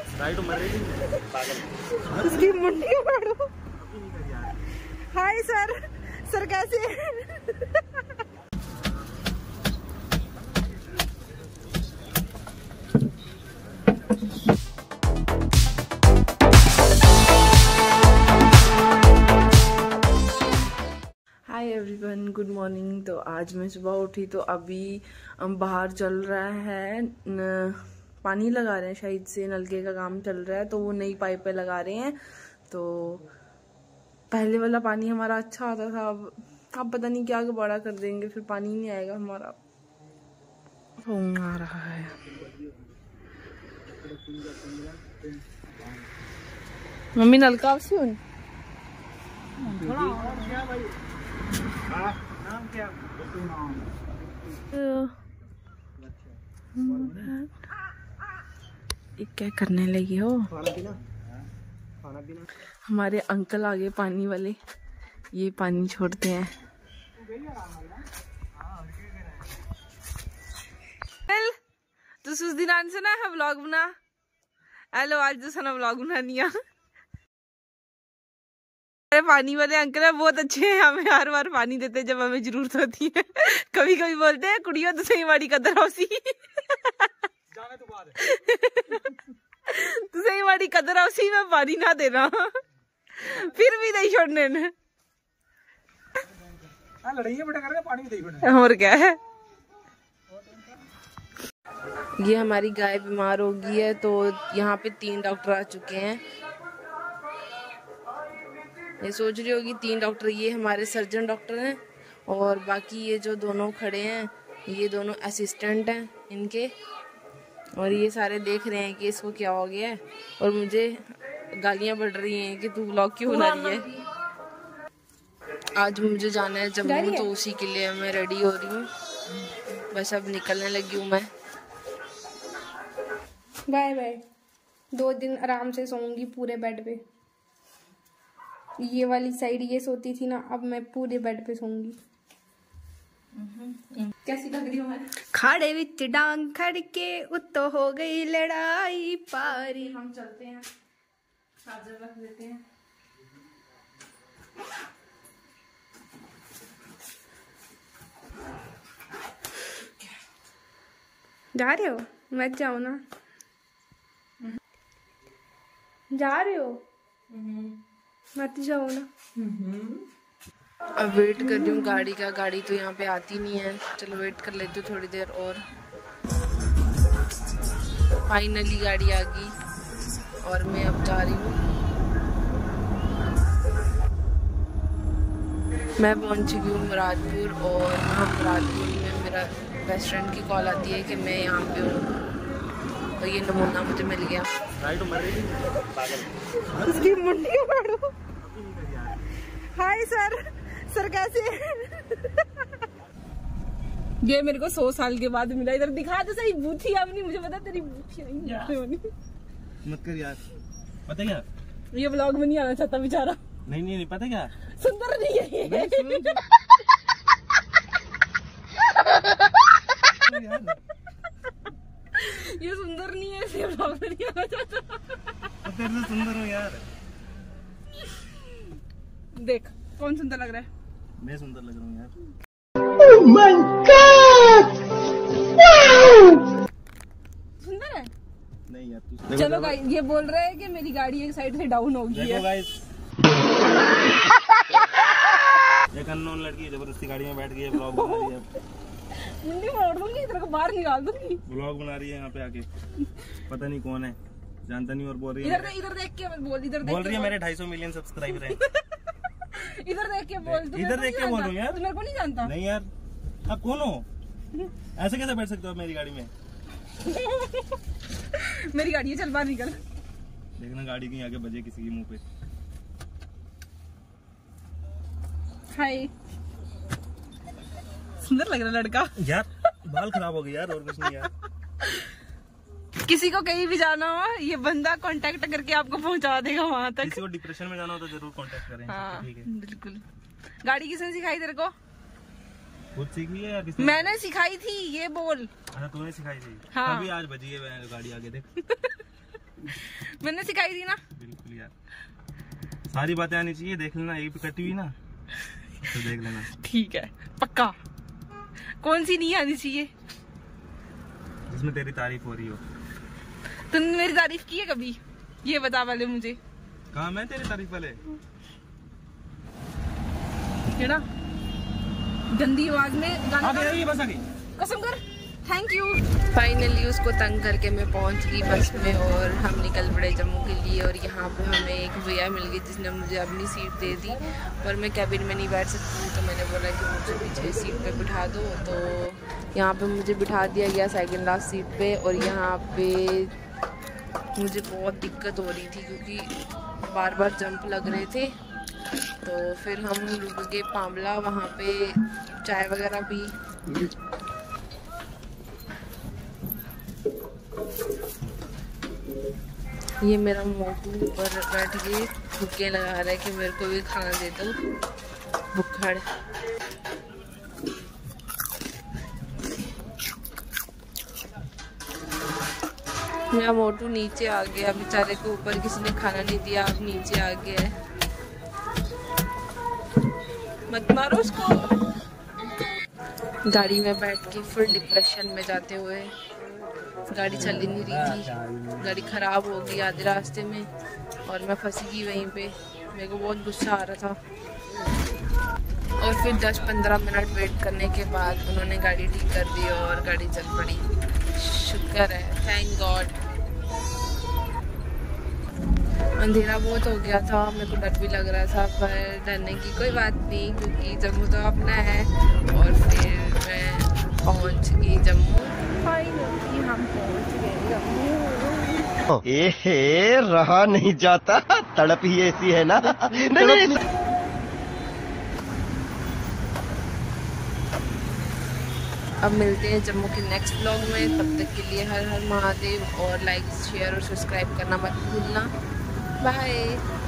उसकी मुंडी मारो। हाय सर, सर कैसे हैं? Hi everyone, good morning. तो आज मैं सुबह उठी तो अभी बाहर चल रहा है, पानी लगा रहे हैं, शायद से नलके का काम चल रहा है, तो वो नई पाइपें लगा रहे हैं। तो पहले वाला पानी हमारा अच्छा आता था, अब पता नहीं क्या बड़ा कर देंगे, फिर पानी नहीं आएगा हमारा। फोन आ रहा है। मम्मी नलका आप सुन। क्या करने लगी हो? खाना पीना। हमारे अंकल आगे पानी वाले, ये पानी छोड़ते हैं। तो उस दिन आने ना है व्लॉग बना। हेलो, आज तो सना व्लॉग बनानी है। पानी वाले अंकल है, बहुत अच्छे हैं, हमें हर बार पानी देते हैं जब हमें जरूरत होती है। कभी कभी बोलते हैं कुड़ियों तो सही माड़ी कदर होसी। जाने तो बाद तो सही माड़ी कदर होसी, मैं पानी ना देना फिर भी नहीं छोड़ने ने। और क्या है। ये हमारी गाय बीमार हो गई है, तो यहाँ पे 3 डॉक्टर आ चुके हैं। ये सोच रही होगी 3 डॉक्टर, ये हमारे सर्जन डॉक्टर हैं, और बाकी ये जो दोनों खड़े हैं ये दोनों असिस्टेंट हैं इनके, और ये सारे देख रहे हैं कि इसको क्या हो गया है, और मुझे गालियां पड़ रही हैं कि तू व्लॉग क्यों बना रही है। आज मुझे जाना है जम्मू, तो उसी के लिए मैं रेडी हो रही हूँ, बस अब निकलने लगी हूँ मैं। Bye bye. 2 दिन आराम से सोऊंगी पूरे बेड पे। ये वाली साइड ये सोती थी ना, अब मैं पूरे बेड पे सोऊंगी। कैसी लग रही हूँ मैं? खाड़े विच डांग खड़ के उत्तो हो गई लड़ाई पारी। हम चलते हैं, चार्जर रख देते हैं। जा रहे हो? मत जाओ ना। जा रहे हो? मत जाओ ना। अब वेट कर रही हूँ गाड़ी का, गाड़ी तो यहाँ पे आती नहीं है। चलो वेट कर लेती हूँ थोड़ी देर और। फाइनली गाड़ी आ गई और मैं अब जा रही हूँ। मैं पहुँच चुकी हूँ मुरादपुर, और वहाँ मुरादपुर में मेरा बेस्ट फ्रेंड की कॉल आती है कि मैं यहाँ पे हूँ, तो ये नमूना मुझे मिल गया। उसकी मुंडी मारो। हाय सर, सर कैसे हैं? ये मेरे को 100 साल के बाद मिला। इधर दिखा तो सही, बूथी अपनी, मुझे पता तेरी बूथी नहीं। मत कर यार, पता क्या, ये व्लॉग में नहीं आना चाहता बेचारा। नहीं पता क्या, सुंदर नहीं है ये। ये सुंदर नहीं है, इसलिए व्लॉग में नहीं आना चाहता। तेरे से सुंदर हो यार। देख कौन सुंदर लग रहा है? मैं सुंदर लग रहा हूँ यार। Oh my God! Wow! सुंदर है? नहीं यार तू। चलो गाइस, ये बोल रहे हैं कि मेरी गाड़ी एक साइड से डाउन हो गई है। देखो गाइस, एक अननोन लड़की जबरदस्ती गाड़ी में बैठ गई है, व्लॉग बना रही है। मुंडी मार दूंगी, इधर को बाहर निकाल दूंगी। व्लॉग बना रही है यहाँ पे आके, पता नहीं कौन है, जानता नहीं, और बोल रही है इधर देख के बोल, इधर बोल रही है मेरे 250 मिलियन सब्सक्राइबर हैं। इधर देख के बोल। इधर देख के बोलूं यार? तू मेरे को नहीं जानता। नहीं यार, आप कौन हो? ऐसे कैसे बैठ सकते हो मेरी गाड़ी में? मेरी गाड़ी है, चल बाहर निकल। देखना गाड़ी कहीं आगे बजे किसी के मुंह पे। हाय, सुंदर लग रहा लड़का यार। बाल खराब हो गए यार, और कुछ नहीं यार। किसी को कहीं भी जाना हो, ये बंदा कांटेक्ट करके आपको पहुंचा देगा वहां तक। किसी को डिप्रेशन में जाना हो तो जरूर कांटेक्ट करें। हाँ, ठीक है, बिल्कुल। गाड़ी किसने सिखाई तेरे को? खुद सीखी है या किसने? मैंने सिखाई थी, ये बोल। अच्छा तूने सिखाई थी? हाँ। अभी आज बजी है गाड़ी आगे देख। मैंने सिखाई थी ना। बिल्कुल यार, सारी बातें आनी चाहिए। देख लेना, एक भी कटी हुई ना तो देख लेना। ठीक है, पक्का। कौन सी नहीं आनी चाहिए? जिसमें तेरी तारीफ हो रही हो। तुमने मेरी तारीफ की है कभी? ये बता पहले मुझे। कहाँ मैं तेरी तारीफ वाले? है ना, गंदी आवाज में गाना बस आ गई। कसम कर। Thank you. फाइनली उसको तंग करके मैं पहुंच गई बस में और हम निकल पड़े जम्मू के लिए। और यहाँ पे हमें एक भैया मिल गई जिसने मुझे अपनी सीट दे दी, पर मैं कैबिन में नहीं बैठ सकती, तो मैंने बोला कि मुझे पीछे सीट पे बिठा दो। तो यहाँ पे मुझे बिठा दिया गया सेकंड लास्ट सीट पे। और यहाँ पे मुझे बहुत दिक्कत हो रही थी क्योंकि बार बार जंप लग रहे थे। तो फिर हम रुक गए पामला, वहाँ पे चाय वगैरह पी। ये मेरा मोटू ऊपर बैठ के भुक्के लगा रहा है कि मेरे को भी खाना दे दो, भुक्खड़। मेरा मोटू नीचे आ गया, बेचारे को ऊपर किसी ने खाना नहीं दिया, अब नीचे आ गया है। मत मारो उसको। गाड़ी में बैठ के फुल डिप्रेशन में जाते हुए, गाड़ी चल ही नहीं रही थी, गाड़ी खराब हो गई आधे रास्ते में और मैं फंसी गई वहीं पे। मेरे को बहुत गुस्सा आ रहा था। और फिर 10-15 मिनट वेट करने के बाद उन्होंने गाड़ी ठीक कर दी और गाड़ी चल पड़ी। शुक्र है, थैंक गॉड। अंधेरा बहुत हो गया था, मेरे को डर भी लग रहा था, पर डरने की कोई बात नहीं क्योंकि जम्मू तो अपना है। और फिर मैं पहुंच गई जम्मू। फाइनली हम पहुंच गए जम्मू। एहे, रहा नहीं जाता, तड़प ही ऐसी है ना। नहीं। अब मिलते हैं जम्मू के नेक्स्ट व्लॉग में। तब तक के लिए हर हर महादेव। और लाइक शेयर और सब्सक्राइब करना मत भूलना। बाय।